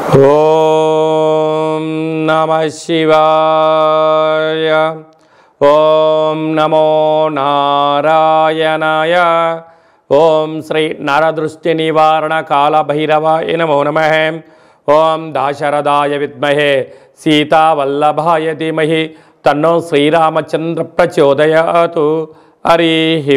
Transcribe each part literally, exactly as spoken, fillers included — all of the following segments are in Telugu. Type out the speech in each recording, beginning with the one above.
ఓం నమః శివాయ. ఓం నమో నారాయణాయ. ఓం శ్రీ నరదృష్టి నివారణ కాళభైరవాయ నమో నమః. ఓం దాశరథాయ విద్మహే సీతావల్లభాయ ధీమహి తన్నో శ్రీరామచంద్ర ప్రచోదయాతు. హరి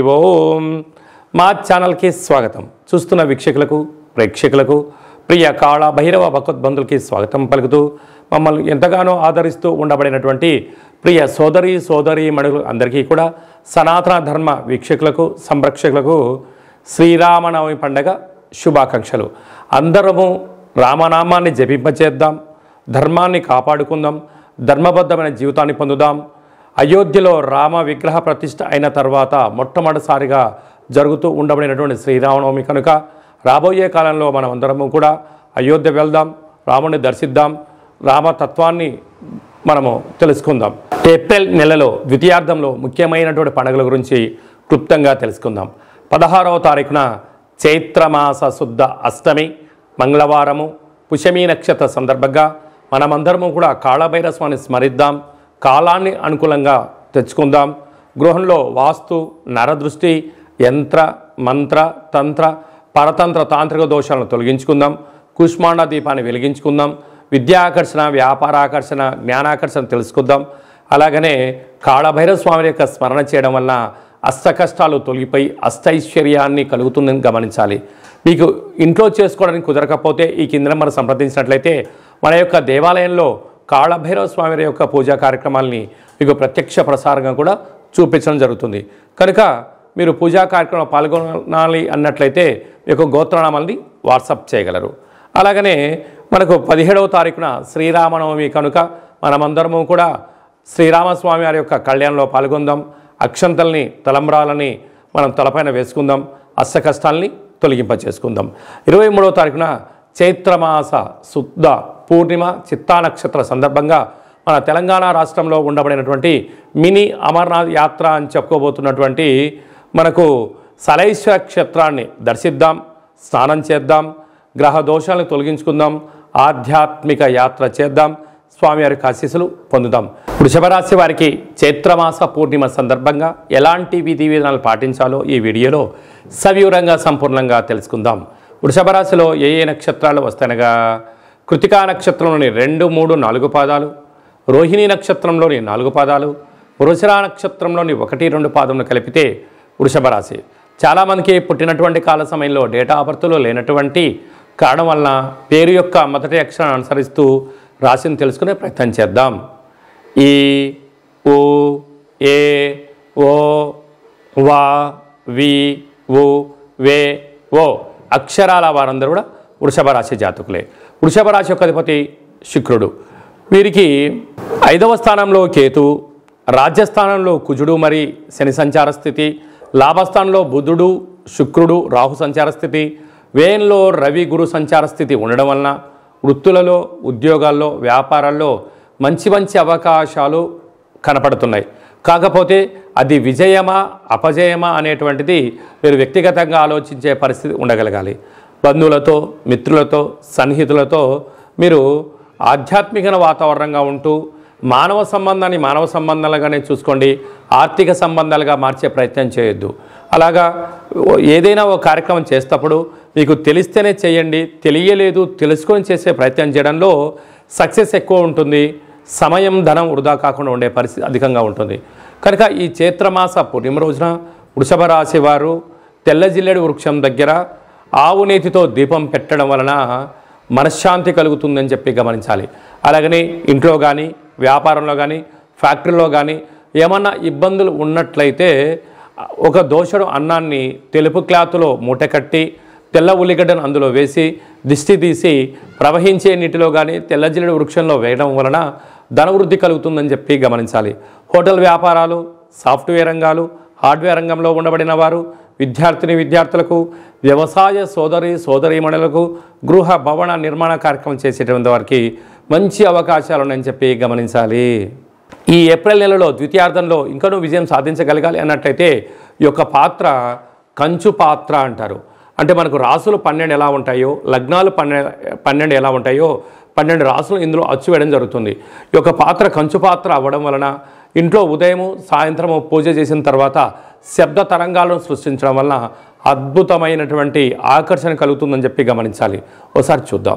ఓం. మా ఛానల్కి స్వాగతం. చూస్తున్న వీక్షకులకు ప్రేక్షకులకు ప్రియ కాళ భైరవ భగవద్బంధులకి స్వాగతం పలుకుతూ మమ్మల్ని ఎంతగానో ఆదరిస్తూ ఉండబడినటువంటి ప్రియ సోదరి సోదరి మణులు అందరికీ కూడా సనాతన ధర్మ వీక్షకులకు సంరక్షకులకు శ్రీరామనవమి పండగ శుభాకాంక్షలు. అందరము రామనామాన్ని జపింపచేద్దాం, ధర్మాన్ని కాపాడుకుందాం, ధర్మబద్ధమైన జీవితాన్ని పొందుదాం. అయోధ్యలో రామ విగ్రహ ప్రతిష్ఠ అయిన తర్వాత మొట్టమొదటిసారిగా జరుగుతూ ఉండబడినటువంటి శ్రీరామనవమి కనుక రాబోయే కాలంలో మనం అందరము కూడా అయోధ్య వెళ్దాం, రాముని దర్శిద్దాం, రామతత్వాన్ని మనము తెలుసుకుందాం. ఏప్రిల్ నెలలో ద్వితీయార్థంలో ముఖ్యమైనటువంటి పండుగల గురించి క్లుప్తంగా తెలుసుకుందాం. పదహారవ తారీఖున చైత్రమాస శుద్ధ అష్టమి మంగళవారము పుష్యమీ నక్షత్ర సందర్భంగా మనమందరము కూడా కాళభైరవ స్వామిని స్మరిద్దాం, కాలాన్ని అనుకూలంగా తెచ్చుకుందాం. గృహంలో వాస్తు నరదృష్టి యంత్ర మంత్ర తంత్ర పరతంత్ర తాంత్రిక దోషాలను తొలగించుకుందాం. కుష్మాండ దీపాన్ని వెలిగించుకుందాం. విద్యాకర్షణ, వ్యాపారాకర్షణ, జ్ఞానాకర్షణ తెలుసుకుందాం. అలాగనే కాళభైరవ స్వామి యొక్క స్మరణ చేయడం వల్ల అష్ట కష్టాలు తొలగిపోయి అష్టైశ్వర్యాన్ని కలుగుతుందని గమనించాలి. మీకు ఇంట్లో చేసుకోవడానికి కుదరకపోతే ఈ కింద మనం సంప్రదించినట్లయితే మన యొక్క దేవాలయంలో కాళభైరవ స్వామి యొక్క పూజా కార్యక్రమాలని మీకు ప్రత్యక్ష ప్రసారంగా కూడా చూపించడం జరుగుతుంది. కనుక మీరు పూజా కార్యక్రమంలో పాల్గొనాలి అన్నట్లయితే మీ యొక్క గోత్రనామాల్ని వాట్సాప్ చేయగలరు. అలాగనే మనకు పదిహేడవ తారీఖున శ్రీరామనవమి కనుక మనమందరము కూడా శ్రీరామస్వామి వారి యొక్క కళ్యాణంలో పాల్గొందాం. అక్షంతల్ని తలంబ్రాలని మనం తలపైన వేసుకుందాం, అష్ట కష్టాలని తొలగింపచేసుకుందాం. ఇరవై మూడవ తారీఖున చైత్రమాస శుద్ధ పూర్ణిమ చిత్తా నక్షత్ర సందర్భంగా మన తెలంగాణ రాష్ట్రంలో ఉండబడినటువంటి మినీ అమర్నాథ్ యాత్ర అని చెప్పుకోబోతున్నటువంటి మనకు సలైశ్వర క్షేత్రాన్ని దర్శిద్దాం, స్నానం చేద్దాం, గ్రహ దోషాలను తొలగించుకుందాం, ఆధ్యాత్మిక యాత్ర చేద్దాం, స్వామివారి ఆశీస్సులు పొందుదాం. వృషభ రాశి వారికి చైత్రమాస పూర్ణిమ సందర్భంగా ఎలాంటి విధి విధానాలు పాటించాలో ఈ వీడియోలో సవివరంగా సంపూర్ణంగా తెలుసుకుందాం. వృషభ రాశిలో ఏ ఏ నక్షత్రాలు వస్తాయనగా కృతికా నక్షత్రంలోని రెండు మూడు నాలుగు పాదాలు, రోహిణీ నక్షత్రంలోని నాలుగు పాదాలు, వృషరా నక్షత్రంలోని ఒకటి రెండు పాదములు కలిపితే వృషభ రాశి. చాలామందికి పుట్టినటువంటి కాల సమయంలో డేటా ఆఫ్ బర్త్లో లేనటువంటి కారణం వలన పేరు యొక్క మొదటి అక్షరాన్ని అనుసరిస్తూ రాశిని తెలుసుకునే ప్రయత్నం చేద్దాం. ఈ ఉ ఏ ఓ వా వి ఉ వే ఓ అక్షరాల వారందరూ కూడా వృషభ రాశి జాతకులే. వృషభ రాశి యొక్క అధిపతి శుక్రుడు. వీరికి ఐదవ స్థానంలో కేతు, రాజ్యస్థానంలో కుజుడు మరి శని సంచార స్థితి, లాభస్థానంలో బుధుడు శుక్రుడు రాహు సంచార స్థితి, వ్యయంలో రవి గురు సంచార స్థితి ఉండడం వలన వృత్తులలో ఉద్యోగాల్లో వ్యాపారాల్లో మంచి మంచి అవకాశాలు కనపడుతున్నాయి. కాకపోతే అది విజయమా అపజయమా అనేటువంటిది మీరు వ్యక్తిగతంగా ఆలోచించే పరిస్థితి ఉండగలగాలి. బంధువులతో మిత్రులతో సన్నిహితులతో మీరు ఆధ్యాత్మిక వాతావరణంగా ఉంటూ మానవ సంబంధాన్ని మానవ సంబంధాలుగానే చూసుకోండి, ఆర్థిక సంబంధాలుగా మార్చే ప్రయత్నం చేయొద్దు. అలాగా ఏదైనా ఒక కార్యక్రమం చేసేటప్పుడు మీకు తెలిస్తేనే చేయండి, తెలియలేదు తెలుసుకొని చేసే ప్రయత్నం చేయడంలో సక్సెస్ ఎక్కువ ఉంటుంది, సమయం ధనం వృధా కాకుండా ఉండే పరిస్థితి అధికంగా ఉంటుంది. కనుక ఈ చైత్రమాస పూర్ణిమ రోజున వృషభ రాశి వారు తెల్ల జిల్లేడు వృక్షం దగ్గర ఆవు నేతితో దీపం పెట్టడం వలన మనశ్శాంతి కలుగుతుందని చెప్పి గమనించాలి. అలాగని ఇంట్లో కానీ వ్యాపారంలో కానీ ఫ్యాక్టరీలో కానీ ఏమన్నా ఇబ్బందులు ఉన్నట్లయితే ఒక దోషడు అన్నాన్ని తెలుపు క్లాత్లో మూటకట్టి తెల్ల ఉల్లిగడ్డను అందులో వేసి దిష్టి తీసి ప్రవహించే నీటిలో కానీ తెల్ల జిల్లేడు వృక్షంలో వేయడం వలన ధనవృద్ధి కలుగుతుందని చెప్పి గమనించాలి. హోటల్ వ్యాపారాలు, సాఫ్ట్వేర్ రంగాలు, హార్డ్వేర్ రంగంలో ఉండబడిన వారు, విద్యార్థిని విద్యార్థులకు, వ్యవసాయ సోదరి సోదరీమణులకు, గృహ భవన నిర్మాణ కార్యక్రమం చేసేటువంటి వారికి మంచి అవకాశాలు ఉన్నాయని చెప్పి గమనించాలి. ఈ ఏప్రిల్ నెలలో ద్వితీయార్థంలో ఇంకనూ విజయం సాధించగలగాలి అన్నట్లయితే ఈ యొక్క పాత్ర కంచు పాత్ర అంటారు. అంటే మనకు రాసులు పన్నెండు ఎలా ఉంటాయో, లగ్నాలు పన్నె పన్నెండు ఎలా ఉంటాయో, పన్నెండు రాసులు ఇందులో అచ్చు వేయడం జరుగుతుంది. ఈ యొక్క పాత్ర కంచు పాత్ర అవ్వడం వలన ఇంట్లో ఉదయము సాయంత్రము పూజ చేసిన తర్వాత శబ్ద తరంగాలను సృష్టించడం వలన అద్భుతమైనటువంటి ఆకర్షణ కలుగుతుందని చెప్పి గమనించాలి. ఒకసారి చూద్దాం.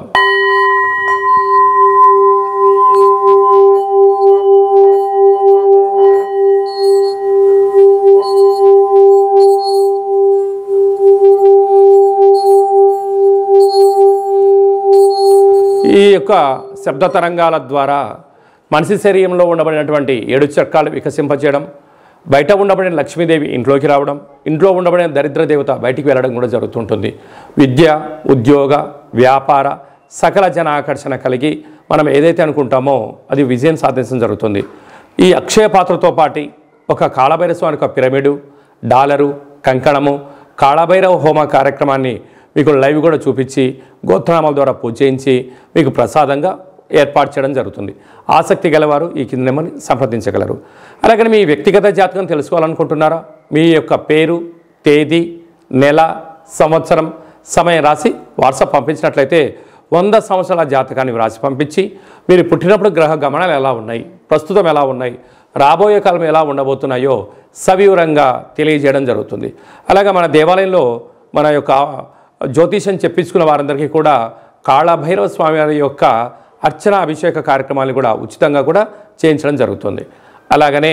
ఈ యొక్క శబ్ద తరంగాల ద్వారా మనిషి శరీరంలో ఉండబడినటువంటి ఏడు చక్రాలు వికసింపచేయడం, బయట ఉండబడిన లక్ష్మీదేవి ఇంట్లోకి రావడం, ఇంట్లో ఉండబడిన దరిద్ర దేవత బయటికి వెళ్ళడం కూడా జరుగుతుంటుంది. విద్య, ఉద్యోగ, వ్యాపార సకల జన ఆకర్షణ కలిగి మనం ఏదైతే అనుకుంటామో అది విజయం సాధించడం జరుగుతుంది. ఈ అక్షయ పాత్రతో పాటు ఒక కాళభైరవ స్వామి యొక్క పిరమిడు, డాలరు, కంకణము, కాళభైరవ హోమ కార్యక్రమాన్ని మీకు లైవ్ కూడా చూపించి గోత్రనామాల ద్వారా పూజ చేయించి మీకు ప్రసాదంగా ఏర్పాటు చేయడం జరుగుతుంది. ఆసక్తి గలవారు ఈ కింద నెంబర్ని సంప్రదించగలరు. అలాగే మీ వ్యక్తిగత జాతకం తెలుసుకోవాలనుకుంటున్నారా? మీ యొక్క పేరు, తేదీ, నెల, సంవత్సరం, సమయం రాసి వాట్సాప్ పంపించినట్లయితే వంద సంవత్సరాల జాతకాన్ని రాసి పంపించి మీరు పుట్టినప్పుడు గ్రహ గమనాలు ఎలా ఉన్నాయి, ప్రస్తుతం ఎలా ఉన్నాయి, రాబోయే కాలం ఎలా ఉండబోతున్నాయో సవివరంగా తెలియజేయడం జరుగుతుంది. అలాగే మన దేవాలయంలో మన యొక్క జ్యోతిషం చెప్పించుకున్న వారందరికీ కూడా కాళభైరవ స్వామి వారి యొక్క అర్చన అభిషేక కార్యక్రమాలు కూడా ఉచితంగా కూడా చేయించడం జరుగుతుంది. అలాగనే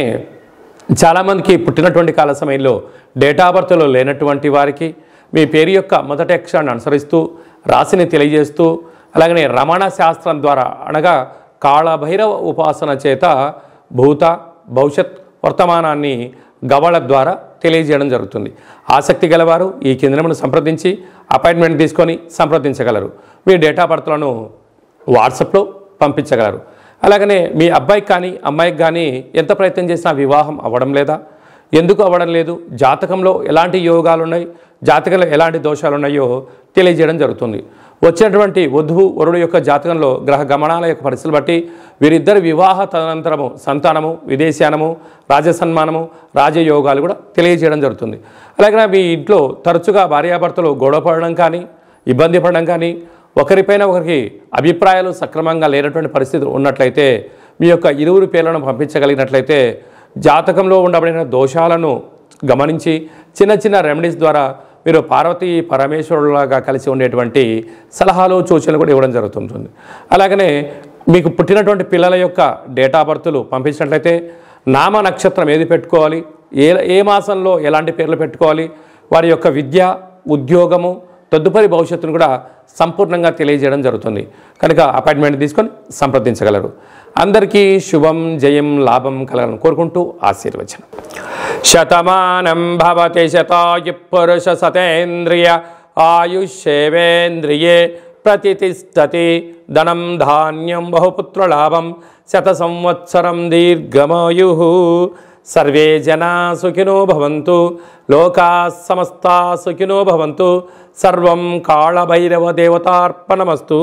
చాలామందికి పుట్టినటువంటి కాల సమయంలో డేటా ఆఫ్ బర్త్లో లేనటువంటి వారికి మీ పేరు యొక్క మొదటి అక్షరాన్ని అనుసరిస్తూ రాశిని తెలియజేస్తూ అలాగనే రమణ శాస్త్రం ద్వారా అనగా కాళభైరవ ఉపాసన చేత భూత భవిష్యత్ వర్తమానాన్ని గవళ ద్వారా తెలియజేయడం జరుగుతుంది. ఆసక్తి గలవారు ఈ కేంద్రమును సంప్రదించి అపాయింట్మెంట్ తీసుకొని సంప్రదించగలరు. మీ డేటా ఆఫ్ బర్త్లను వాట్సాప్లో పంపించగలరు. అలాగనే మీ అబ్బాయికి కానీ అమ్మాయికి కానీ ఎంత ప్రయత్నం చేసినా వివాహం అవ్వడం లేదా, ఎందుకు అవ్వడం లేదు, జాతకంలో ఎలాంటి యోగాలు ఉన్నాయి, జాతకంలో ఎలాంటి దోషాలు ఉన్నాయో తెలియజేయడం జరుగుతుంది. వచ్చినటువంటి వధువు వరుడు యొక్క జాతకంలో గ్రహ గమనాల యొక్క పరిస్థితులు బట్టి వీరిద్దరి వివాహ తదనంతరము సంతానము, విదేశానము, రాజసన్మానము, రాజయోగాలు కూడా తెలియజేయడం జరుగుతుంది. అలాగే మీ ఇంట్లో తరచుగా భార్యాభర్తలు గొడవ పడడం కానీ ఇబ్బంది పడడం కానీ ఒకరిపైన ఒకరికి అభిప్రాయాలు సక్రమంగా లేనటువంటి పరిస్థితులు ఉన్నట్లయితే మీ యొక్క ఇరువురు పేర్లను పంపించగలిగినట్లయితే జాతకంలో ఉండబడిన దోషాలను గమనించి చిన్న చిన్న రెమెడీస్ ద్వారా మీరు పార్వతీ పరమేశ్వరులాగా కలిసి ఉండేటువంటి సలహాలు సూచనలు కూడా ఇవ్వడం జరుగుతుంటుంది. అలాగనే మీకు పుట్టినటువంటి పిల్లల యొక్క డేటా ఆఫ్ బర్త్లు పంపించినట్లయితే నామ నక్షత్రం ఏది పెట్టుకోవాలి, ఏ ఏ మాసంలో ఎలాంటి పేర్లు పెట్టుకోవాలి, వారి యొక్క విద్య, ఉద్యోగము, తదుపరి భవిష్యత్తును కూడా సంపూర్ణంగా తెలియజేయడం జరుగుతుంది. కనుక అపాయింట్మెంట్ తీసుకొని సంప్రదించగలరు. అందరికీ శుభం, జయం, లాభం కలగాలని కోరుకుంటూ ఆశీర్వచనం. శతమానం భవతి శతాయు పురుష సతేంద్రియ ఆయుష్యేవేంద్రియే ప్రతిష్టతి ధనం ధాన్యం బహుపుత్రలాభం శత సంవత్సరం దీర్ఘమాయు. సర్వే జనా సుఖినో భవంతు, లోకా సమస్తా సుఖినో భవంతు. సర్వం కాళభైరవ దేవతార్పణమస్తు.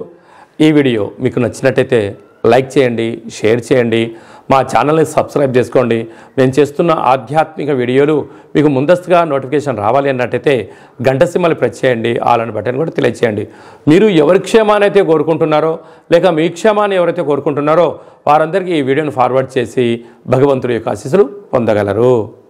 ఈ వీడియో మీకు నచ్చినట్టయితే లైక్ చేయండి, షేర్ చేయండి, మా ఛానల్ని సబ్స్క్రైబ్ చేసుకోండి. నేను చేస్తున్న ఆధ్యాత్మిక వీడియోలు మీకు ముందస్తుగా నోటిఫికేషన్ రావాలి అన్నట్టయితే గంట సింబల్ ప్రెస్ చేయండి, ఆల్ అని బటన్ కూడా తెలియచేయండి. మీరు ఎవరి క్షేమాన్ని అయితే కోరుకుంటున్నారో లేక మీ క్షేమాన్ని ఎవరైతే కోరుకుంటున్నారో వారందరికీ ఈ వీడియోను ఫార్వర్డ్ చేసి భగవంతుడి యొక్క ఆశీస్సులు పొందగలరు.